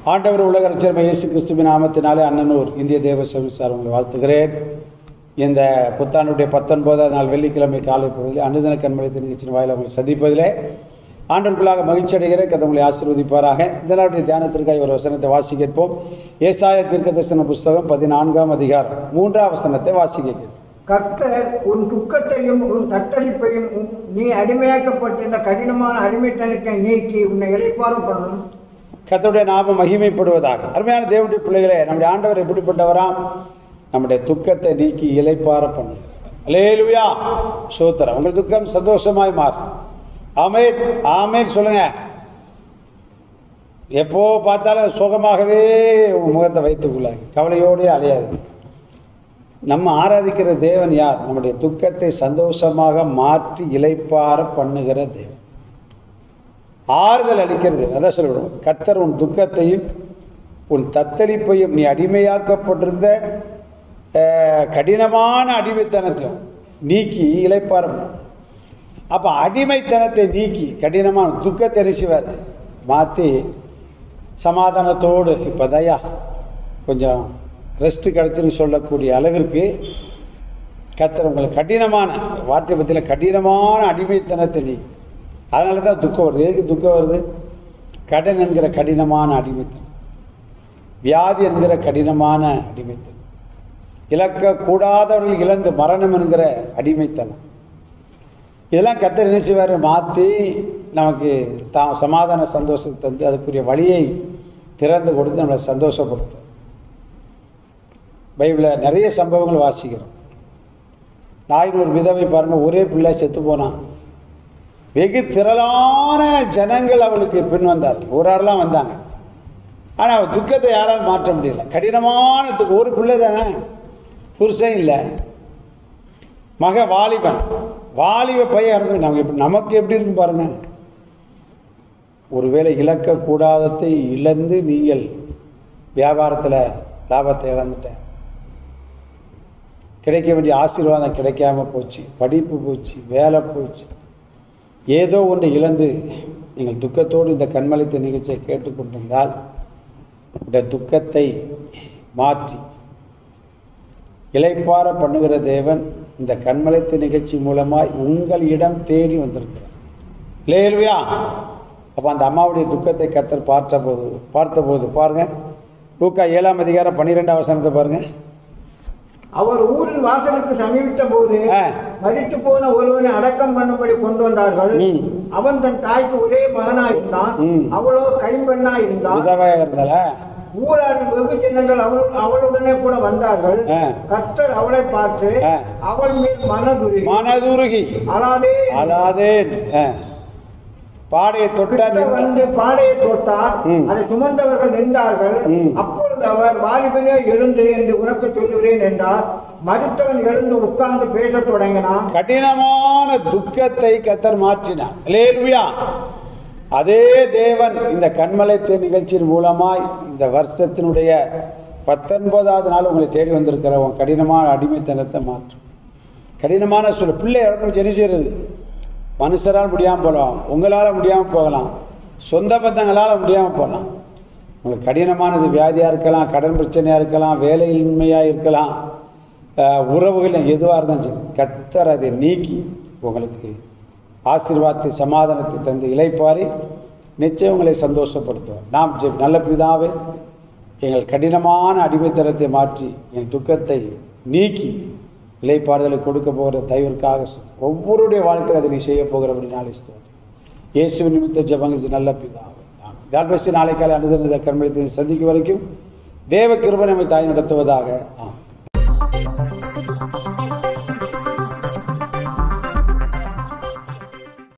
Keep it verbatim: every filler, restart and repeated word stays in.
ஆண்டவர் உலக ரட்சகர் இயேசு கிறிஸ்துவின் நாமத்தினாலே அண்ணனூர் இந்திய தேவ சபையார் உங்களை வாழ்த்துகிறேன். இந்த புத்தாண்டுடைய பத்தொன்பதாவது நாள் வெள்ளிக்கிழமை காலை பொழுதில் அனுதின கண்மலை நிகழ்ச்சியின் வாயிலாக உங்களை சந்திப்பதிலே ஆண்டவருக்குள்ளாக மகிழ்ச்சி அடைகிறேன். கதை உங்களை ஆசீர்வதிப்பாராக. இந்த நாளுடைய தியானத்திற்காக ஒரு வசனத்தை வாசி கேட்போம். ஏசாயா தீர்க்கதரிசன புஸ்தகம் பதினான்காம் அதிகாரம் மூன்றாம் வசனத்தை வாசி கேட்போம். கர்த்தர் உன் துக்கத்தையும் உன் தத்தளிப்பையும் நீ அடிமையாக்கப்பட்டிருந்த கடினமான அடிமைத்தனத்தை நீக்கி உன்னை இளைப்பாறு பண்ணும். கர்த்தருடைய நாமம் மகிமைப்படுவதாக. அருமையான தேவனுடைய பிள்ளைகளே, நம்முடைய ஆண்டவர் எப்படிப்பட்டவராம்? நம்முடைய துக்கத்தை நீக்கி இளைப்பாற பண்ணுகிறார். அல்லேலூயா, ஸ்தோத்திரம். உங்கள் துக்கம் சந்தோஷமாய் மாறும். ஆமென், ஆமென் சொல்லுங்க. எப்போ பார்த்தாலும் சுகமாகவே முகத்தை வைத்துக்கொள்ளாங்க, கவலையோடே அலையாது. நம்ம ஆராதிக்கிற தேவன் யார்? நம்முடைய துக்கத்தை சந்தோஷமாக மாற்றி இளைப்பாற பண்ணுகிற தேவன், ஆறுதல் அளிக்கிறது. அதான் சொல்லிவிடும், கர்த்தர் உன் துக்கத்தையும் உன் தத்தளிப்பையும் நீ அடிமையாக்கப்பட்டிருந்த கடினமான அடிமைத்தனத்தையும் நீக்கி இளைப்பாற. அப்போ அடிமைத்தனத்தை நீக்கி கடினமான துக்கத்தை நினைச்சுவார் மாற்றி சமாதானத்தோடு இப்போ தயா கொஞ்சம் ரெஸ்ட்டு கிடச்சின்னு சொல்லக்கூடிய அளவிற்கு கர்த்தர் உங்களுக்கு கடினமான வார்த்தை பற்றியில் கடினமான அடிமைத்தனத்தை நீ. அதனால தான் துக்கம் வருது. எதுக்கு துக்கம் வருது? கடன் என்கிற கடினமான அடிமைத்தனம், வியாதி என்கிற கடினமான அடிமைத்தனம், இழக்கக்கூடாதவர்கள் இழந்து மரணம் என்கிற அடிமைத்தனம், இதெல்லாம் கர்த்தர் என்ன செய்வார்? மாற்றி நமக்கு தா சமாதான சந்தோஷத்தை தந்து அதுக்குரிய வழியை திறந்து கொடுத்து நம்மளை சந்தோஷப்படுத்தும். பைபிளில் நிறைய சம்பவங்கள் வாசிக்கிறோம். நாயின் ஒரு விதவை பாருங்கள், ஒரே பிள்ளை செத்து போனான். வெகு திரளான ஜனங்கள் அவளுக்கு பின் வந்தார்கள், ஒரு ஆறுலாம் வந்தாங்க. ஆனால் அவள் துக்கத்தை யாராலும் மாற்ற முடியல. கடினமான துக்கம். ஒரு பிள்ளை தானே, புருஷன் இல்லை, மக வாலிபன், வாலிப பையன் இறந்து. நமக்கு எப்படி நமக்கு எப்படி இருக்குன்னு பாருங்கள். ஒருவேளை இழக்கக்கூடாததை இழந்து நீங்கள் வியாபாரத்தில் லாபத்தை இழந்துட்டேன், கிடைக்க வேண்டிய ஆசீர்வாதம் கிடைக்காம போச்சு, படிப்பு போச்சு, வேலை போச்சு, ஏதோ ஒன்று இழந்து நீங்கள் துக்கத்தோடு இந்த கண்மலைத்த நிகழ்ச்சியை கேட்டுக்கொண்டிருந்தால் இந்த துக்கத்தை மாற்றி இளைப்பாற பண்ணுகிற தேவன் இந்த கண்மலைத்த நிகழ்ச்சி மூலமாய் உங்களிடம் தேடி வந்திருக்கிறார். இல்லையா? அப்போ அந்த அம்மாவுடைய துக்கத்தை கர்த்தர் பார்த்தபோது பார்த்தபோது பாருங்கள், லூக்கா ஏழாம் அதிகாரம் பன்னிரெண்டாம் வசனத்தை பாருங்கள். அவர் ஊரின் வாசலுக்கு சமீபித்த போது மரித்து போன ஒருவனை அடக்கம் பண்ணும்படி கொண்டு வந்தார்கள். அவன் தன் தாய்க்கு ஒரே மகனா இருந்தான், அவளோ கைம்பெண்ணா இருந்தாள். ஊராரின் வெகு ஜனங்கள் அவள் அவளுடனே கூட வந்தார்கள். கர்த்தர் அவளை பார்த்து அவள் மேல் மனதுருகி மனதுருகி அலாதே அலாதே பாடையை தொட்டார் வந்து பாடையை தொட்டார். அதை சுமந்தவர்கள் நின்றார்கள். அப்பொழுது அவர், வாலிபனே எழுந்து என்று உனக்கு சொல்லுகிறேன் என்றார். மருத்துவன் எழுந்து உட்கார்ந்து பேச தொடங்கினான். கடினமான துக்கத்தை கர்த்தர் மாற்றினார். அல்லேலூயா. அதே தேவன் இந்த கண்மலைத்த நிகழ்ச்சியின் மூலமாய் இந்த வருஷத்தினுடைய பத்தொன்பதாவது நாள் உங்களை தேடி வந்திருக்கிற உன் கடினமான அடிமைத்தனத்தை மாற்றும். கடினமான சொல்ல பிள்ளை இறந்து என்ன செய்கிறது? மனுஷரால் முடியாமல் போகலாம், உங்களால் முடியாமல் போகலாம், சொந்த பந்தங்களால் முடியாமல் போகலாம். உங்களுக்கு கடினமானது வியாதியாக இருக்கலாம், கடன் பிரச்சனையாக இருக்கலாம், வேலையின்மையாக இருக்கலாம், உறவுகள் எதுவாக இருந்தாலும் சரி, கர்த்தர் அதை நீக்கி உங்களுக்கு ஆசீர்வாதத்தை சமாதானத்தை தந்து இளைப்பாரி நிச்சயம் உங்களை சந்தோஷப்படுத்துவார். நாம் ஜெபி. நல்ல பிதாவே, எங்கள் கடினமான அடிமைத்தனத்தை மாற்றி எங்கள் துக்கத்தை நீக்கி இளைப்பாறுதலை கொடுக்க போகிற தயவிற்காக ஒவ்வொருடைய வாழ்க்கையில் அதை நீ செய்ய போகிற அப்படின்னாலே இயேசு நிமித்த ஜெபங்கள் நல்ல பிதாவே. God bless you. நாளை காலை அனுதின கண்மலைத்தை சந்திக்கும் வரைக்கும் தேவ கிருபை நம்மை தாய் நடத்துவதாக. ஆம்.